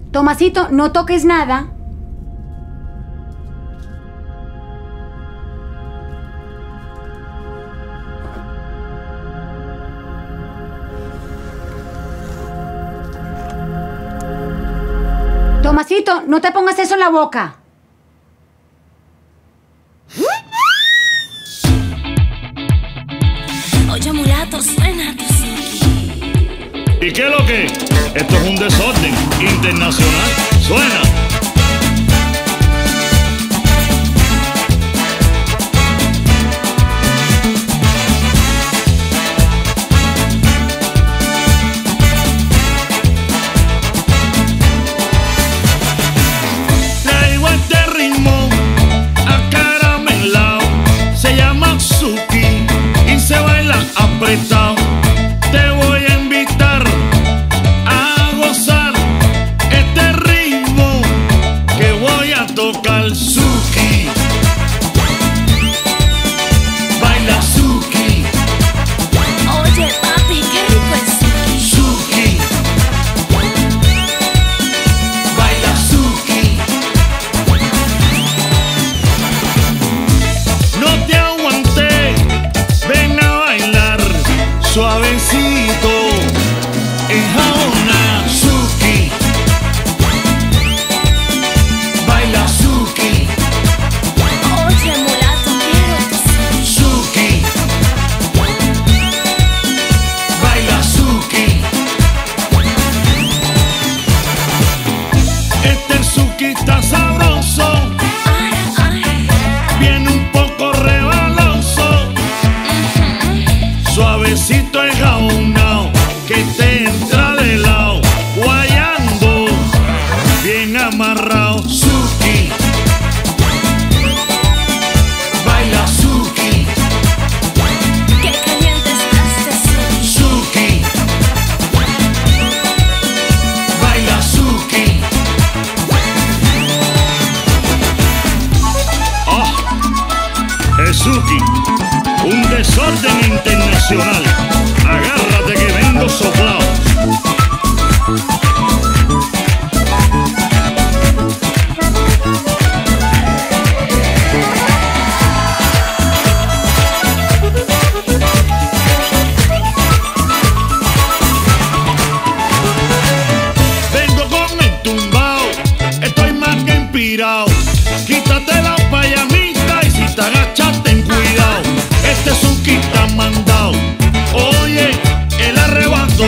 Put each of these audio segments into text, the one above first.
Tomasito, no toques nada. Tomasito, no te pongas eso en la boca. Oye, mulato, suena tu Suki. ¿Y qué es lo que? Esto es un desorden internacional. Suena. Traigo este ritmo acaramelado. Se llma Suki y se baila apretado. Te voy a invitar a gozar este ritmo que voy a tocar. Suki, baila Suki. Oye, papi, qué rico es Suki. Suki, baila Suki. No te aguanté, ven a bailar suavecito, enjaona. Suki, baila Suki. Oye, mulato, quiero tu Suki. Suki, baila Suki. Este Suki está sabroso, Ay, ay. viene un poco rebaloso, suavecito enjaonao, que te entra de lado, guayando, bien amarrado. Suki, baila Suki. Qué caliente está este Suki. Suki, baila Suki. Es Suki, un desorden internacional. Agárrate que vengo soplado. Vengo con el tumbao, estoy más que inspirado. Quítate la payamita y si te agachas ten cuidado. Este Suki está mandado. Oye, el arrebato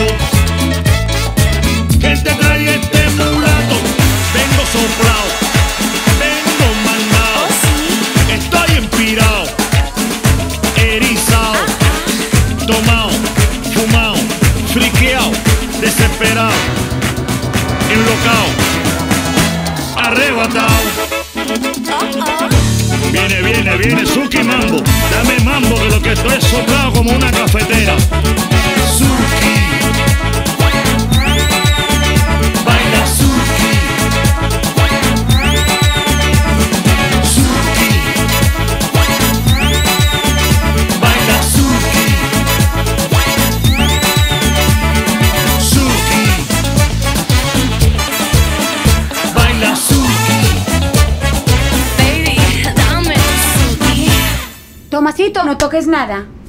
que te trae este mulato. Vengo soplado, vengo mandado. Oh, sí. Estoy inspirado, erizado, tomado, fumado, friqueado, desesperado, enlocado, arrebatado. Oh, oh. Viene Suki Mambo. Dame mambo que lo que estoy es soplado como una cafetera. Suki, baila Suki. Suki, baila Suki. Suki, baila Suki. Baby, dame tu Suki. Tomasito, no toques nada.